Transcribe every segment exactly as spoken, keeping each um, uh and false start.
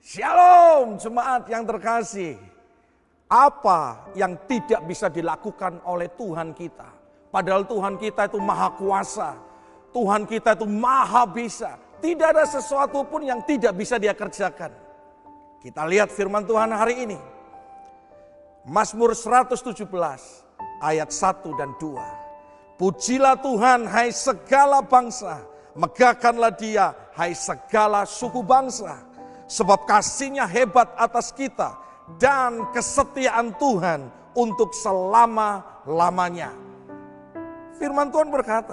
Shalom jemaat yang terkasih. Apa yang tidak bisa dilakukan oleh Tuhan kita? Padahal Tuhan kita itu maha kuasa. Tuhan kita itu maha bisa. Tidak ada sesuatu pun yang tidak bisa dia kerjakan. Kita lihat firman Tuhan hari ini. Mazmur seratus tujuh belas ayat satu dan dua. Pujilah Tuhan hai segala bangsa. Megahkanlah dia hai segala suku bangsa. Sebab kasih-Nya hebat atas kita dan kesetiaan Tuhan untuk selama-lamanya. Firman Tuhan berkata,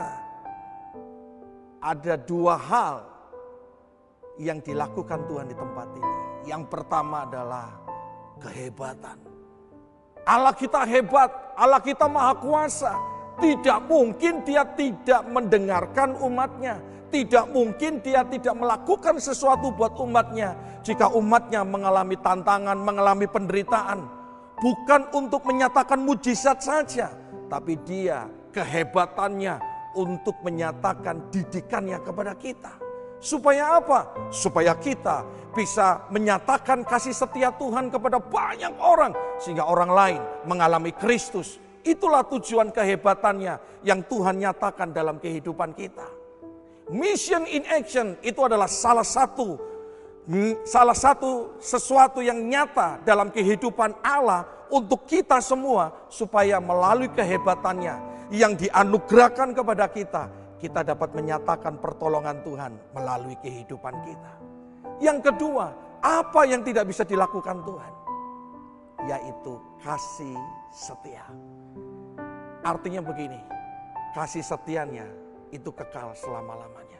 ada dua hal yang dilakukan Tuhan di tempat ini. Yang pertama adalah kehebatan. Allah kita hebat, Allah kita maha kuasa. Tidak mungkin dia tidak mendengarkan umatnya. Tidak mungkin dia tidak melakukan sesuatu buat umatnya. Jika umatnya mengalami tantangan, mengalami penderitaan. Bukan untuk menyatakan mujizat saja. Tapi dia kehebatannya untuk menyatakan didikannya kepada kita. Supaya apa? Supaya kita bisa menyatakan kasih setia Tuhan kepada banyak orang. Sehingga orang lain mengalami Kristus. Itulah tujuan kehebatannya yang Tuhan nyatakan dalam kehidupan kita. Mission in action itu adalah salah satu salah satu sesuatu yang nyata dalam kehidupan Allah untuk kita semua supaya melalui kehebatannya yang dianugerahkan kepada kita, kita dapat menyatakan pertolongan Tuhan melalui kehidupan kita. Yang kedua, apa yang tidak bisa dilakukan Tuhan? Yaitu kasih setia. Artinya begini, kasih setianya itu kekal selama-lamanya.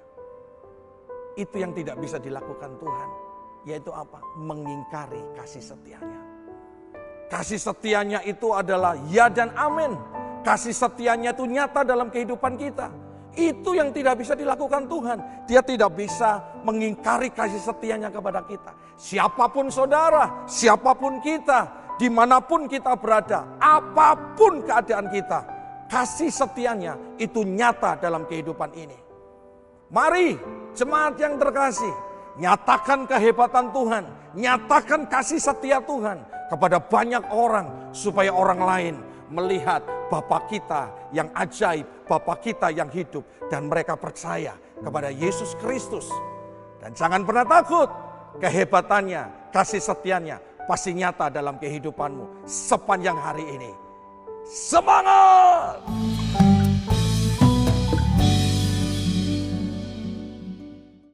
Itu yang tidak bisa dilakukan Tuhan. Yaitu apa? Mengingkari kasih setianya. Kasih setianya itu adalah ya dan amin. Kasih setianya itu nyata dalam kehidupan kita. Itu yang tidak bisa dilakukan Tuhan. Dia tidak bisa mengingkari kasih setianya kepada kita. Siapapun saudara, siapapun kita, dimanapun kita berada, apapun keadaan kita, kasih setianya itu nyata dalam kehidupan ini. Mari jemaat yang terkasih, nyatakan kehebatan Tuhan, nyatakan kasih setia Tuhan kepada banyak orang supaya orang lain melihat Bapa kita yang ajaib, Bapa kita yang hidup dan mereka percaya kepada Yesus Kristus. Dan jangan pernah takut, kehebatannya, kasih setianya pasti nyata dalam kehidupanmu sepanjang hari ini. Semangat!